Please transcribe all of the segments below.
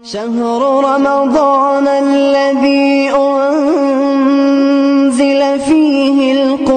شهر رمضان الذي أنزل فيه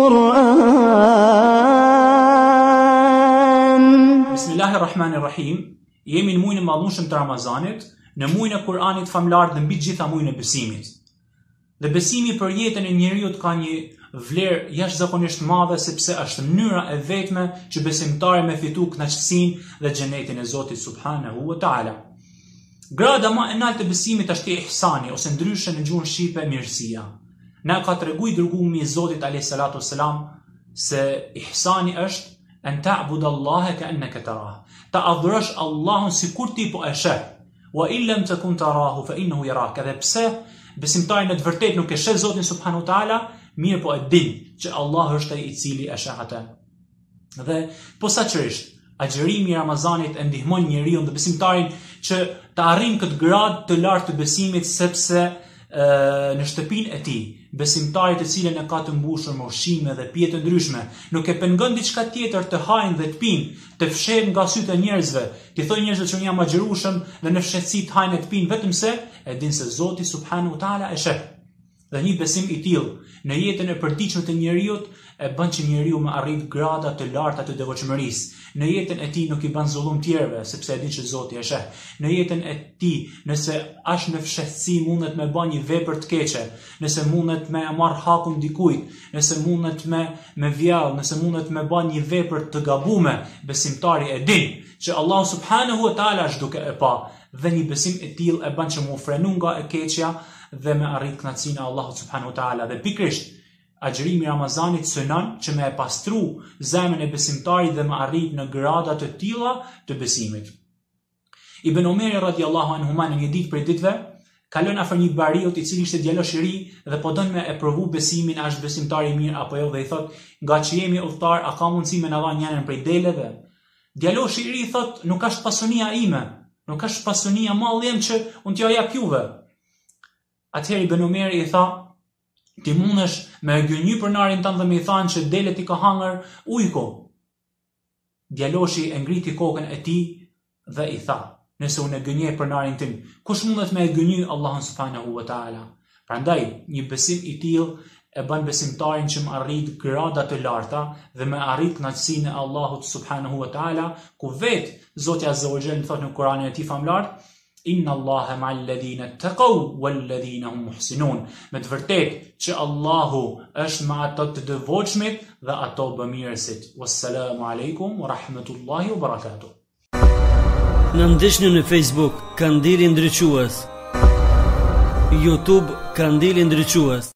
القرآن. بسم الله الرحمن الرحيم. Jemi në muajin e madhëshëm të Ramazanit, në muajin e Kur'anit famlar dhe mbi të gjitha muajin e besimit. Dhe besimi për jetën e njeriut ka një vlerë jashtëzakonisht madhe sepse është mënyra e vetme që besimtari me fitu kënaqësinë dhe xhenetin e Zotit subhanahu wa taala. Grada më e lartë e besimit është ihsani, ose ndryshe në gjuhën shqipe mirësia. Na ka treguar dërguari i Zotit alayhi salatu wassalam se ihsani është an ta'budallaha ka'annaka tarah. Ta adhurosh Allahun sikur ti po e sheh. Wa in lam takun tarahu fa innahu yarak. Dhe pse besimtari në të vërtetë nuk e sheh Zotin subhanahu wa taala, mirë po e din që Allah është ai i cili e sheh atë. Dhe posaçërisht agjërimi i Ramazanit e ndihmon njeriu dhe besimtarin që të arrijë këtë gradë të lartë të besimit, sepse në shtëpinë e tij besimtarit të cilën e ka të mbushur me ushqime dhe pije të ndryshme, nuk e pengon diçka tjetër të hajnë dhe të pinë, të fshehet nga sytë e njerëzve, të thojë njerëzve që unë jam agjërueshëm dhe në fshehtësi të hajnë dhe të pinë, vetëm se e din se Zoti subhanahu wa taala e sheh. Dhe një besim i tillë në jetën e përditshme të njeriut e bën që njeriu të arrijë grada të larta të devotshmërisë. Në jetën e tij nuk i bën zullum tjerëve, sepse e din që Zoti e sheh. Në jetën e tij, nëse është në fshehtësi, mundet me bën një vepër të keqe, nëse mundet me marr hakun dikujt, nëse mundet me vjall, nëse mundet me bën një vepër të gabuar, besimtari e din që Allah subhanahu wa taala është duke e pa, dhe një besim i tillë e bën që mu frenu nga e keqja dhe me arrit kënaqësinë e Allahut subhanahu wa taala. Dhe pikërisht agjërimi i Ramazanit synon që me e pastru zemrën e besimtarit dhe me arrit në grada të tilla të besimit. Ibn Omeri radhiyallahu anhu në një ditë prej ditëve kalon afër një bariut i cili ishte djalosh i ri dhe po don me e provu besimin, a është besimtar i mirë apo jo, dhe i thot: "Nga që jemi udhëtar, a ka mundësi me na dhënë njërin prej deleve?" Djaloshi i ri thot: "Nuk është pasunia ime, nuk është pasunia malli im që unë t'ja jap juve." Atëherë Ibn Omeri i tha: "Ti mundesh me gënjy pronarin tënd dhe me i thanë që delet i ka hangër ujko." Djaloshi e ngriti kokën e tij dhe i tha: "Nëse unë e gënjej pronarin tim, kush mundet me e gënjy Allahun subhanahu wa taala?" Prandaj, një besim i tillë e bën besimtarin që më arrit grada të larta dhe me arrit kënaqësinë e Allahut subhanahu wa taala, ku vetë Zoti azza wa jalla thot në Kur'anin e tij famlar: "Inna Allaha ma'al ladhina taqaw wal ladhina hum muhsinun." Me të vërtetë që Allahu është me ato të devotshmit dhe ato bamirësit. Wassalamu alaikum wa rahmatullahi wa barakatuh. Në ndeshni në Facebook Kandili Ndriçues, YouTube Kandili Ndriçues.